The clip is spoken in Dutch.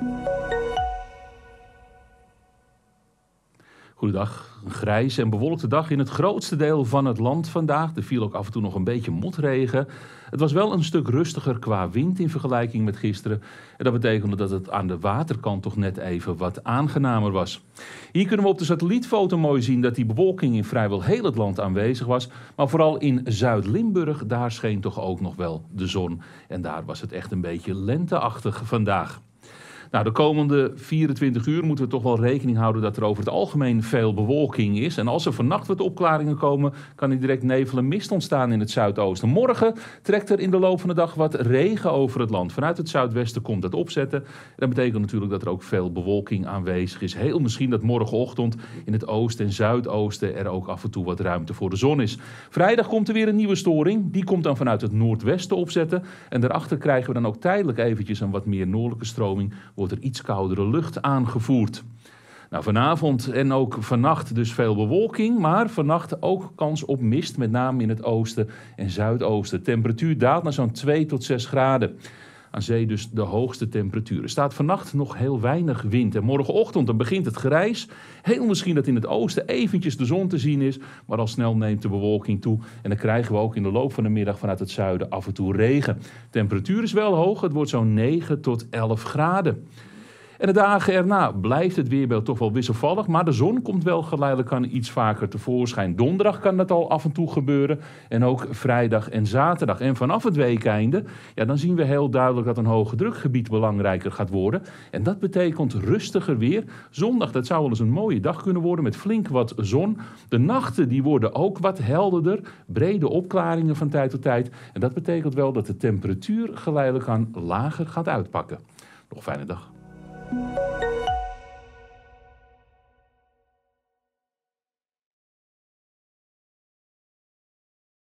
Goedendag. Een grijze en bewolkte dag in het grootste deel van het land vandaag. Er viel ook af en toe nog een beetje motregen. Het was wel een stuk rustiger qua wind in vergelijking met gisteren. En dat betekende dat het aan de waterkant toch net even wat aangenamer was. Hier kunnen we op de satellietfoto mooi zien dat die bewolking in vrijwel heel het land aanwezig was. Maar vooral in Zuid-Limburg, daar scheen toch ook nog wel de zon. En daar was het echt een beetje lenteachtig vandaag. Nou, de komende 24 uur moeten we toch wel rekening houden dat er over het algemeen veel bewolking is. En als er vannacht wat opklaringen komen, kan er direct nevel en mist ontstaan in het zuidoosten. Morgen trekt er in de loop van de dag wat regen over het land. Vanuit het zuidwesten komt dat opzetten. Dat betekent natuurlijk dat er ook veel bewolking aanwezig is. Heel misschien dat morgenochtend in het oosten en zuidoosten er ook af en toe wat ruimte voor de zon is. Vrijdag komt er weer een nieuwe storing. Die komt dan vanuit het noordwesten opzetten. En daarachter krijgen we dan ook tijdelijk eventjes een wat meer noordelijke stroming. Wordt er iets koudere lucht aangevoerd. Nou, vanavond en ook vannacht dus veel bewolking, maar vannacht ook kans op mist, met name in het oosten en zuidoosten. De temperatuur daalt naar zo'n 2 tot 6 graden. Aan zee dus de hoogste temperatuur. Er staat vannacht nog heel weinig wind. En morgenochtend dan begint het grijs. Heel misschien dat in het oosten eventjes de zon te zien is. Maar al snel neemt de bewolking toe. En dan krijgen we ook in de loop van de middag vanuit het zuiden af en toe regen. De temperatuur is wel hoog. Het wordt zo'n 9 tot 11 graden. En de dagen erna blijft het weerbeeld toch wel wisselvallig, maar de zon komt wel geleidelijk aan iets vaker tevoorschijn. Donderdag kan dat al af en toe gebeuren en ook vrijdag en zaterdag. En vanaf het weekeinde, ja, dan zien we heel duidelijk dat een hoge drukgebied belangrijker gaat worden. En dat betekent rustiger weer. Zondag, dat zou wel eens een mooie dag kunnen worden met flink wat zon. De nachten die worden ook wat helderder, brede opklaringen van tijd tot tijd. En dat betekent wel dat de temperatuur geleidelijk aan lager gaat uitpakken. Nog een fijne dag.